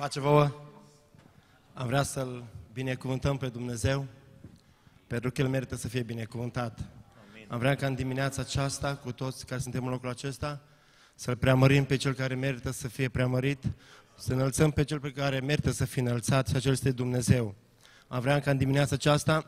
Pace vouă! Am vrea să-L binecuvântăm pe Dumnezeu, pentru că El merită să fie binecuvântat. Amin. Am vrea ca în dimineața aceasta, cu toți care suntem în locul acesta, să-L preamărim pe Cel care merită să fie preamărit, să înălțăm pe Cel pe care merită să fie înălțat, și acel este Dumnezeu. Am vrea ca în dimineața aceasta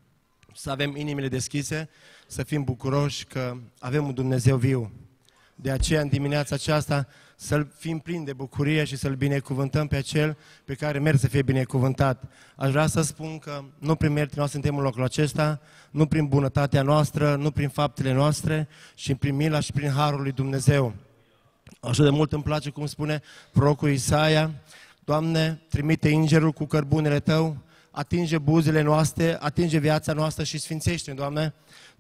să avem inimile deschise, să fim bucuroși că avem un Dumnezeu viu. De aceea, în dimineața aceasta, să fim plini de bucurie și să-L binecuvântăm pe Cel pe care merită să fie binecuvântat. Aș vrea să spun că nu prin meritele noastre suntem în locul acesta, nu prin bunătatea noastră, nu prin faptele noastre, ci prin mila și prin harul lui Dumnezeu. Așa de mult îmi place cum spune prorocul Isaia: Doamne, trimite îngerul cu cărbunele Tău, atinge buzele noastre, atinge viața noastră și sfințește, Doamne,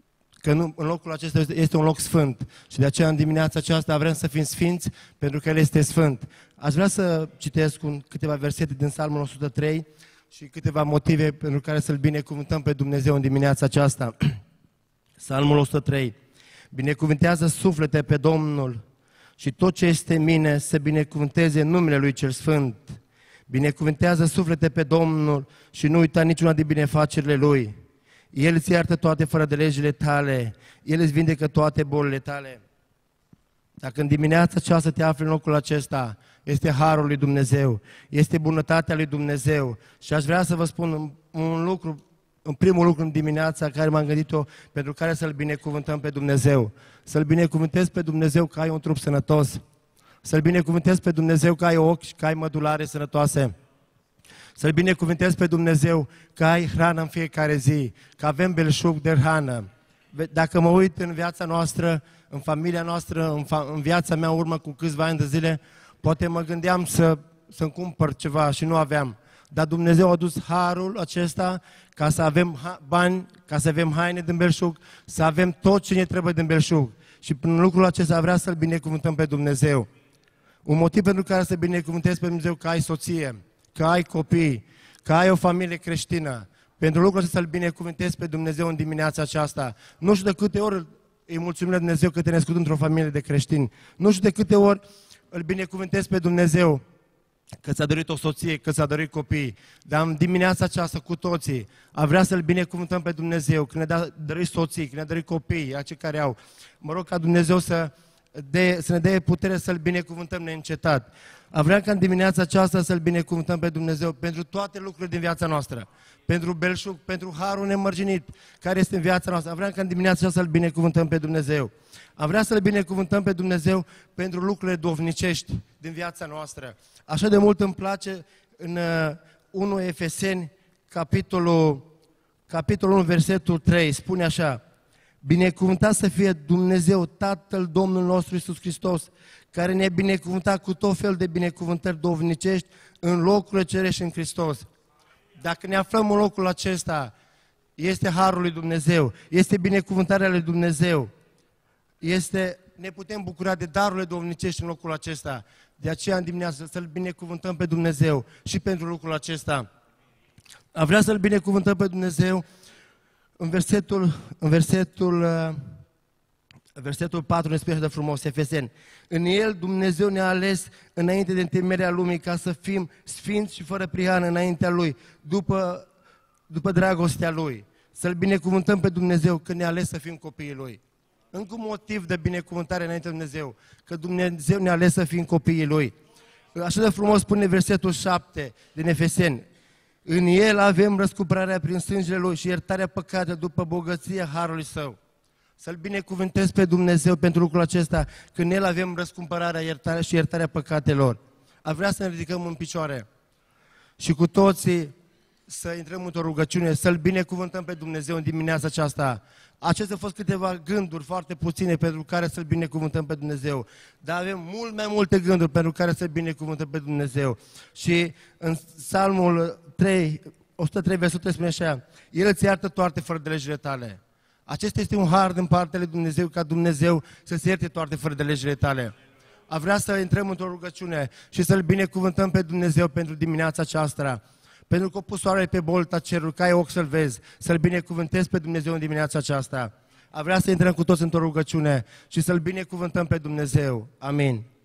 că în locul acesta este un loc sfânt. Și de aceea în dimineața aceasta vrem să fim sfinți, pentru că El este sfânt. Aș vrea să citesc câteva versete din Psalmul 103 și câteva motive pentru care să-L binecuvântăm pe Dumnezeu în dimineața aceasta. Psalmul 103. Binecuvântează suflete pe Domnul și tot ce este în mine să binecuvânteze numele Lui cel Sfânt. Binecuvântează suflete pe Domnul și nu uita niciuna din binefacerile Lui. El îți iartă toate fără de legile tale, El îți vindecă toate bolile tale. Dacă în dimineața aceasta te afli în locul acesta, este harul lui Dumnezeu, este bunătatea lui Dumnezeu. Și aș vrea să vă spun un lucru, în primul lucru în dimineața care m-am gândit-o, pentru care să-L binecuvântăm pe Dumnezeu. Să-L binecuvântezi pe Dumnezeu că ai un trup sănătos, să-L binecuvântezi pe Dumnezeu că ai ochi și că ai mădulare sănătoase, să-L binecuvântezi pe Dumnezeu că ai hrană în fiecare zi, că avem belșug de hrană. Dacă mă uit în viața noastră, în familia noastră, în viața mea, urmă cu câțiva ani de zile, poate mă gândeam să-mi cumpăr ceva și nu aveam. Dar Dumnezeu a dus harul acesta ca să avem bani, ca să avem haine din belșug, să avem tot ce ne trebuie din belșug. Și prin lucrul acesta vrea să-L binecuvântăm pe Dumnezeu. Un motiv pentru care să binecuvântezi pe Dumnezeu că ai soție, că ai copii, că ai o familie creștină. Pentru lucrul acesta să-L binecuvântezi pe Dumnezeu în dimineața aceasta. Nu știu de câte ori îi mulțumim lui Dumnezeu că te-ai născut într-o familie de creștini. Nu știu de câte ori îl binecuvântezi pe Dumnezeu că ți-a dorit o soție, că ți-a dorit copii. Dar în dimineața aceasta cu toții a vrea să-L binecuvântăm pe Dumnezeu, că ne-a dorit soții, că ne-a dorit copii, acei care au. Mă rog ca Dumnezeu să ne dea putere să-L binecuvântăm neîncetat. Vreau ca în dimineața aceasta să-L binecuvântăm pe Dumnezeu pentru toate lucrurile din viața noastră, pentru belșug, pentru harul nemărginit care este în viața noastră. Vreau ca în dimineața aceasta să-L binecuvântăm pe Dumnezeu. Am vrea să-L binecuvântăm pe Dumnezeu pentru lucrurile duhovnicești din viața noastră. Așa de mult îmi place în 1 Efeseni, capitolul 1, versetul 3, spune așa: Binecuvântat să fie Dumnezeu, Tatăl Domnul nostru Iisus Hristos, care ne-a binecuvântat cu tot fel de binecuvântări duhovnicești în locurile cerești în Hristos. Dacă ne aflăm în locul acesta, este harul lui Dumnezeu, este binecuvântarea lui Dumnezeu, ne putem bucura de darurile duhovnicești în locul acesta. De aceea, în dimineață, să-L binecuvântăm pe Dumnezeu și pentru lucrul acesta. Am vrea să-L binecuvântăm pe Dumnezeu în versetul 4 ne spune de frumos, Efeseni: În El Dumnezeu ne-a ales înainte de întemeierea lumii ca să fim sfinți și fără prihană înaintea Lui, după dragostea Lui. Să-L binecuvântăm pe Dumnezeu că ne-a ales să fim copiii Lui. Încă un motiv de binecuvântare înainte de Dumnezeu, că Dumnezeu ne-a ales să fim copiii Lui. Așa de frumos spune versetul 7 din Efeseni: În El avem răscumpărarea prin sângele Lui și iertarea păcatelor după bogăția harului Său. Să-L binecuvântezi pe Dumnezeu pentru lucrul acesta, că în El avem răscumpărarea, iertarea și iertarea păcatelor. Aș vrea să ne ridicăm în picioare și cu toții să intrăm într-o rugăciune, să-L binecuvântăm pe Dumnezeu în dimineața aceasta. Acestea au fost câteva gânduri foarte puține pentru care să-L binecuvântăm pe Dumnezeu. Dar avem mult mai multe gânduri pentru care să-L binecuvântăm pe Dumnezeu. Și în Psalmul 103, versetul spune așa: El îți iartă toate fără de legile tale. Acesta este un har din partea lui Dumnezeu, ca Dumnezeu să se ierte toate fără de legile tale. A vrea să intrăm într-o rugăciune și să-L binecuvântăm pe Dumnezeu pentru dimineața aceasta. Pentru că a pus soarele pe bolta cerului, că ai ochi să-L vezi, să-L binecuvântezi pe Dumnezeu în dimineața aceasta. A vrea să intrăm cu toți într-o rugăciune și să-L binecuvântăm pe Dumnezeu. Amin.